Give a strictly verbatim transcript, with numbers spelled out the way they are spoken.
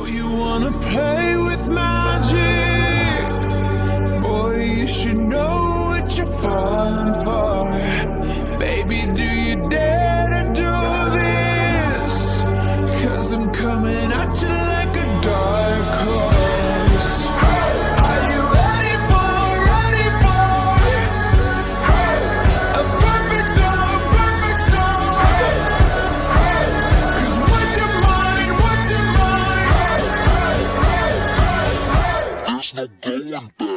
you wanna play with magic? Boy, you should know what you're falling for. Baby, do you dare to do this? Cause I'm coming at you like a dark horse. Are you ready for, ready for a perfect storm, perfect storm? Cause what's your mind, what's your mind? There's no going back.